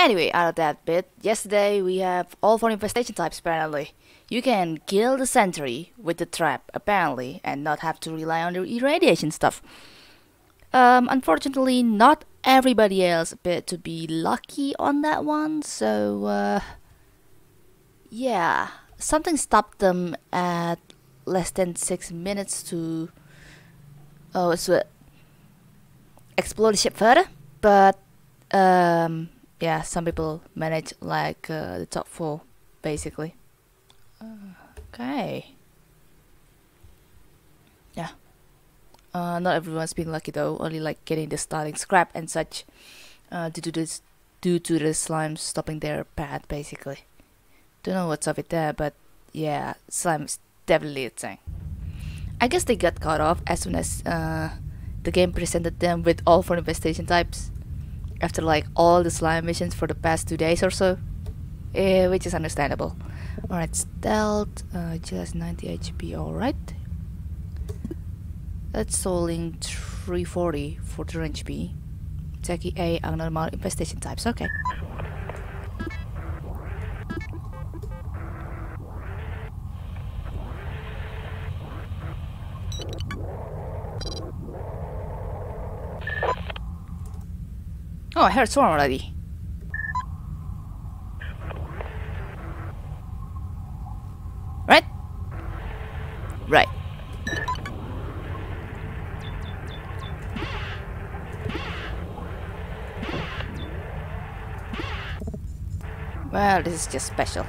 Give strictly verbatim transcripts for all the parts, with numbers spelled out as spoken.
Anyway, out of that bit, yesterday we have all four infestation types apparently. You can kill the sentry with the trap apparently and not have to rely on the irradiation stuff. Um, unfortunately, not everybody else appeared to be lucky on that one, so uh, yeah, something stopped them at less than six minutes to oh, so explore the ship further, but um, yeah, some people managed like uh, the top four, basically. Uh, okay. Yeah. Uh, not everyone's been lucky though. Only like getting the starting scrap and such, uh, due to this, due to the slime stopping their path, basically. Don't know what's up with that, but yeah, slime is definitely a thing. I guess they got caught off as soon as uh, the game presented them with all four infestation types. After like all the slime missions for the past two days or so, eh, which is understandable. Alright, stealth, uh, just ninety H P, alright. That's soling three forty for the range B. Techie A, abnormal infestation types, okay. Oh, I heard swarm already. Right? Right. Well, this is just special.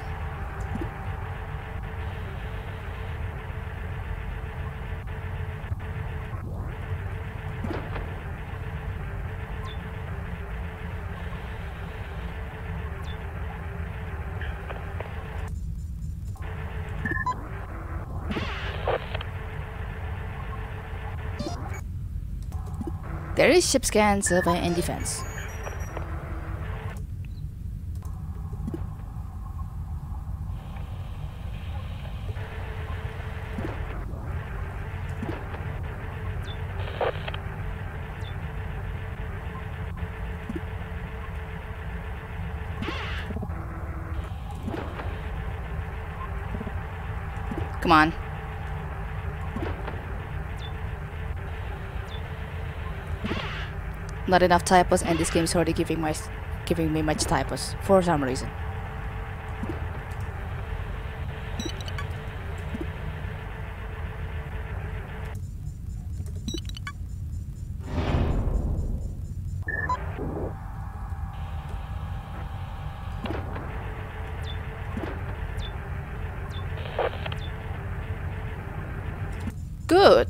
There is ship scan, survey, and defense. Come on. Not enough typos, and this game is already giving my giving me much typos for some reason. Good.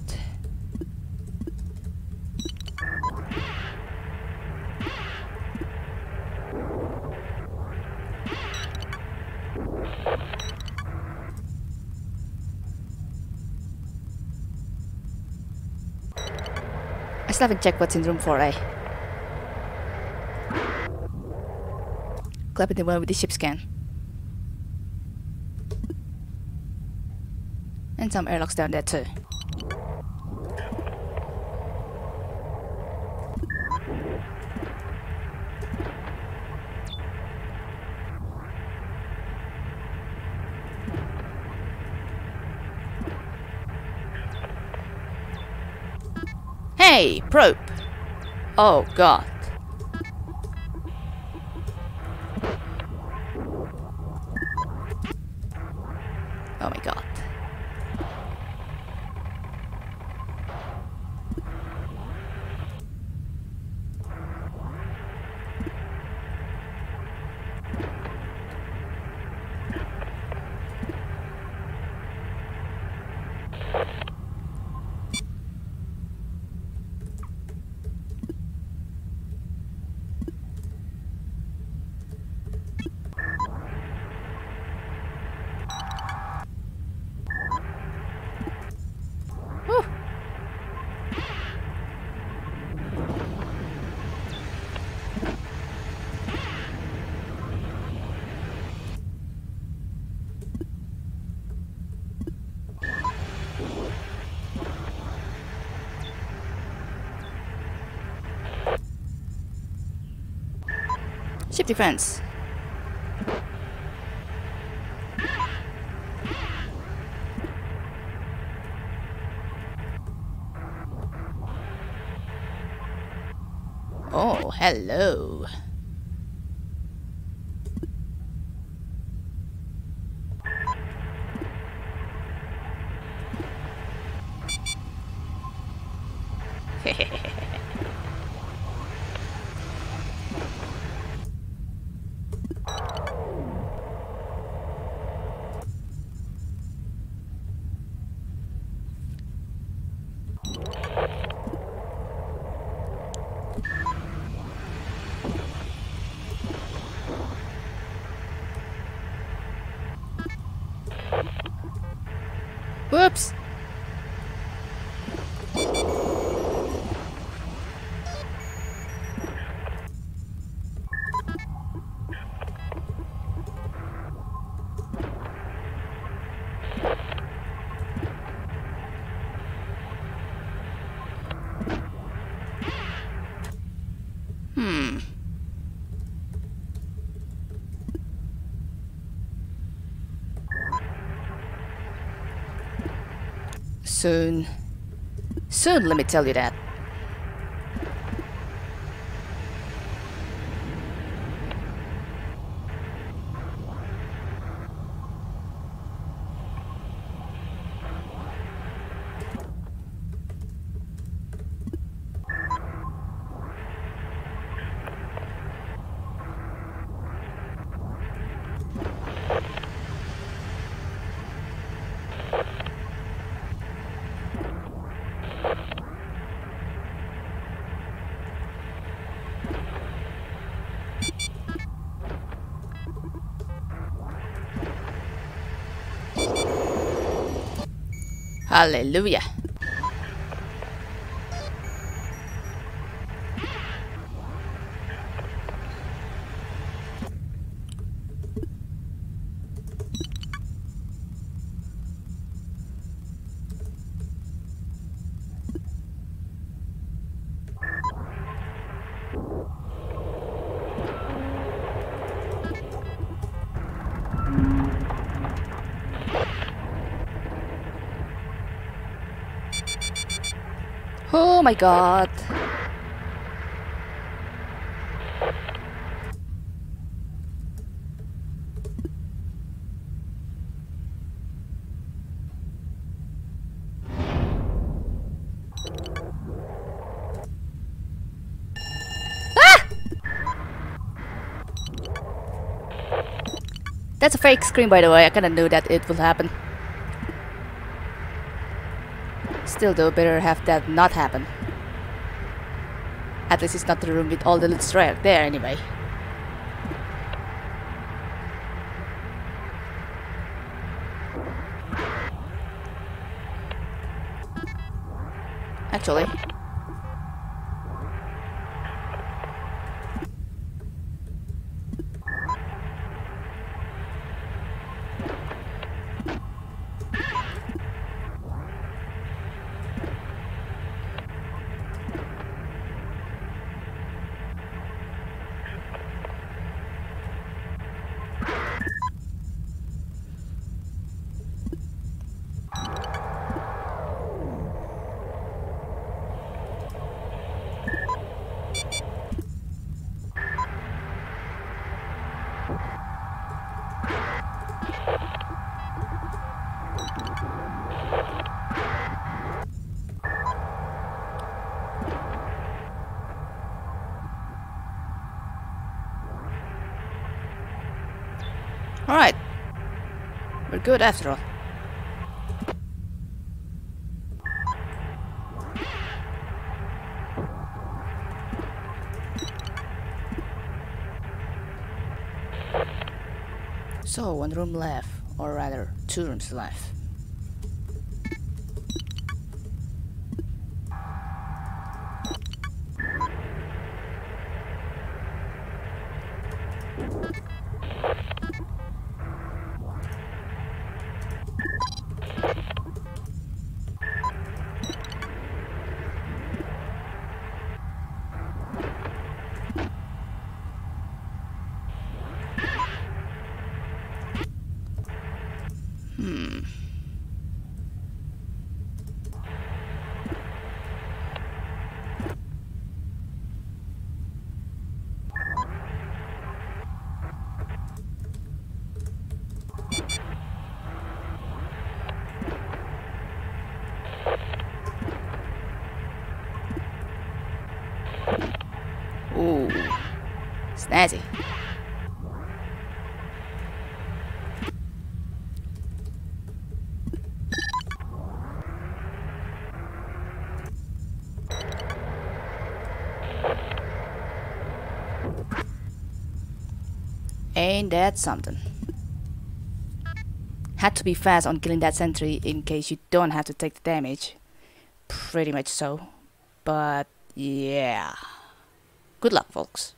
I still haven't checked what's in room four A. Clapping the one with the ship scan. And some airlocks down there too. Hey, probe! Oh god. Oh my god. Ship defense. Oh, hello. Whoops. Hmm. Soon. Soon, let me tell you that. Hallelujah. Oh my god. That's a fake scream, by the way. I kinda knew that it would happen. Still though, better have that not happen. At least it's not the room with all the loot right there anyway. Actually. Alright. We're good after all. So, one room left, or rather, two rooms left. Ooh, snazzy. Ain't that something? Had to be fast on killing that sentry in case you don't have to take the damage. Pretty much so. But yeah. Good luck, folks.